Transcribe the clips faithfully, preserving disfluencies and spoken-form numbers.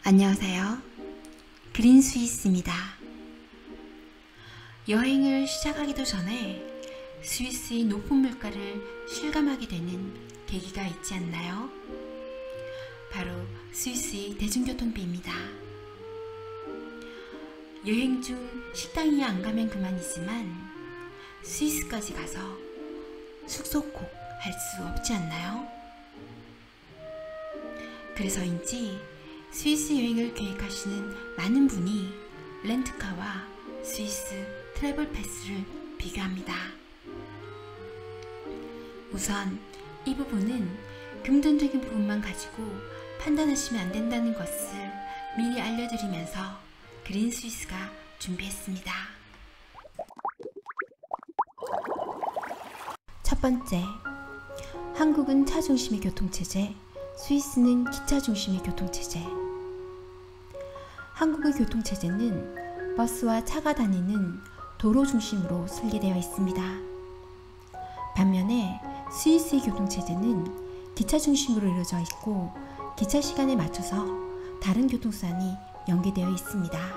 안녕하세요. 그린 스위스입니다. 여행을 시작하기도 전에 스위스의 높은 물가를 실감하게 되는 계기가 있지 않나요? 바로 스위스의 대중교통비입니다. 여행 중 식당이 안 가면 그만이지만 스위스까지 가서 숙소 꼭 할 수 없지 않나요? 그래서인지 스위스 여행을 계획하시는 많은 분이 렌트카와 스위스 트래블 패스를 비교합니다. 우선 이 부분은 금전적인 부분만 가지고 판단하시면 안 된다는 것을 미리 알려드리면서 그린 스위스가 준비했습니다. 첫 번째, 한국은 차 중심의 교통체제, 스위스는 기차 중심의 교통체제. 한국의 교통체제는 버스와 차가 다니는 도로 중심으로 설계되어 있습니다. 반면에 스위스의 교통체제는 기차 중심으로 이루어져 있고 기차 시간에 맞춰서 다른 교통수단이 연계되어 있습니다.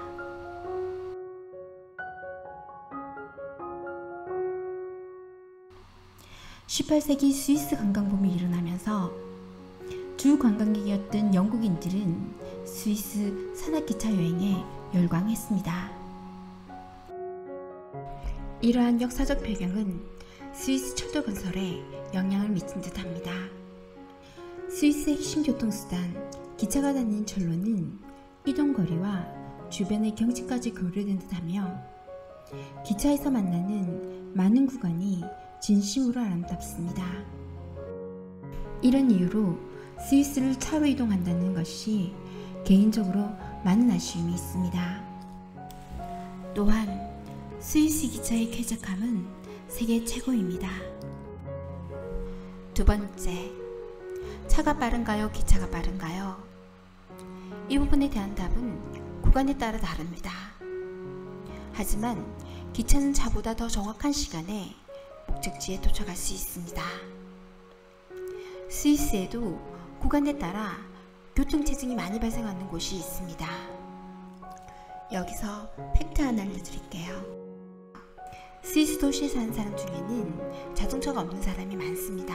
십팔 세기 스위스 관광붐이 일어나면서 주 관광객이었던 영국인들은 스위스 산악기차 여행에 열광했습니다. 이러한 역사적 배경은 스위스 철도 건설에 영향을 미친 듯합니다. 스위스의 핵심 교통수단 기차가 다니는 철로는 이동거리와 주변의 경치까지 고려된 듯하며 기차에서 만나는 많은 구간이 진심으로 아름답습니다. 이런 이유로 스위스를 차로 이동한다는 것이 개인적으로 많은 아쉬움이 있습니다. 또한 스위스 기차의 쾌적함은 세계 최고입니다. 두 번째, 차가 빠른가요? 기차가 빠른가요? 이 부분에 대한 답은 구간에 따라 다릅니다. 하지만 기차는 차보다 더 정확한 시간에 목적지에 도착할 수 있습니다. 스위스에도 구간에 따라 교통체증이 많이 발생하는 곳이 있습니다. 여기서 팩트 하나 알려드릴게요. 스위스 도시에 사는 사람 중에는 자동차가 없는 사람이 많습니다.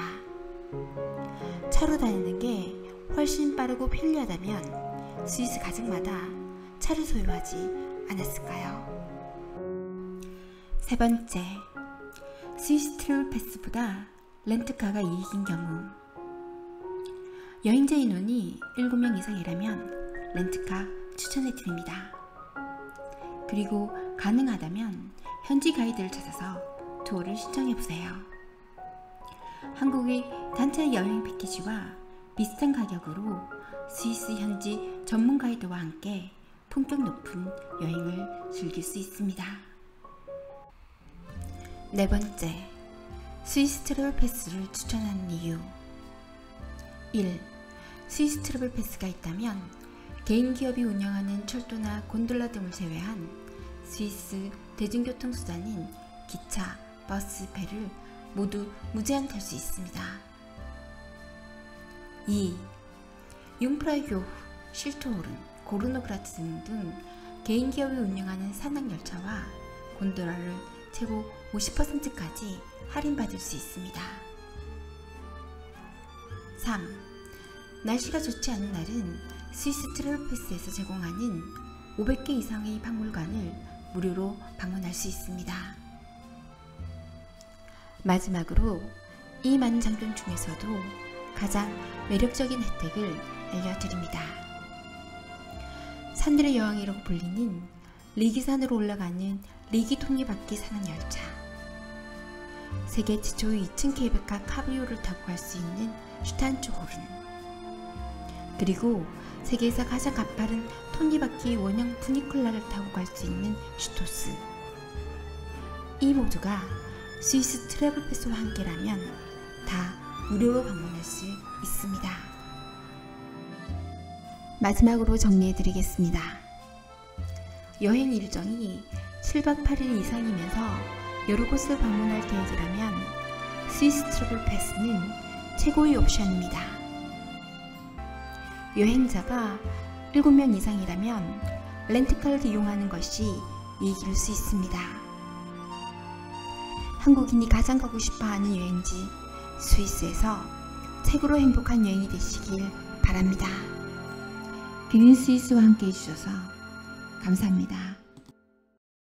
차로 다니는 게 훨씬 빠르고 편리하다면 스위스 가정마다 차를 소유하지 않았을까요? 세 번째, 스위스 트래블 패스보다 렌트카가 이익인 경우. 여행자 인원이 일곱 명 이상이라면 렌트카 추천해드립니다. 그리고 가능하다면 현지 가이드를 찾아서 투어를 신청해보세요. 한국의 단체 여행 패키지와 비슷한 가격으로 스위스 현지 전문 가이드와 함께 품격 높은 여행을 즐길 수 있습니다. 네 번째, 스위스 트래블 패스를 추천하는 이유. 일. 스위스 트래블 패스가 있다면 개인 기업이 운영하는 철도나 곤돌라 등을 제외한 스위스 대중교통수단인 기차, 버스, 배를 모두 무제한 탈 수 있습니다. 이. 융프라이교후, 실토호른, 고르노그라트 등등 개인 기업이 운영하는 산악열차와 곤돌라를 최고 오십 퍼센트까지 할인받을 수 있습니다. 삼. 날씨가 좋지 않은 날은 스위스 트래블 패스에서 제공하는 오백 개 이상의 박물관을 무료로 방문할 수 있습니다. 마지막으로 이 많은 장점 중에서도 가장 매력적인 혜택을 알려드립니다. 산들의 여왕이라고 불리는 리기산으로 올라가는 리기 톱니바퀴 산악열차, 세계 최초의 이 층 케이블카 카브리오를 타고 갈 수 있는 슈탄츠호른, 그리고 세계에서 가장 가파른 톱니바퀴 원형 푸니쿨라를 타고 갈 수 있는 슈토스. 이 모두가 스위스 트래블 패스와 함께라면 다 무료로 방문할 수 있습니다. 마지막으로 정리해드리겠습니다. 여행 일정이 칠 박 팔 일 이상이면서 여러 곳을 방문할 계획이라면 스위스 트래블 패스는 최고의 옵션입니다. 여행자가 일곱 명 이상이라면 렌트카를 이용하는 것이 이익일 수 있습니다. 한국인이 가장 가고 싶어하는 여행지 스위스에서 최고로 행복한 여행이 되시길 바랍니다. 그린 스위스와 함께 해주셔서 감사합니다.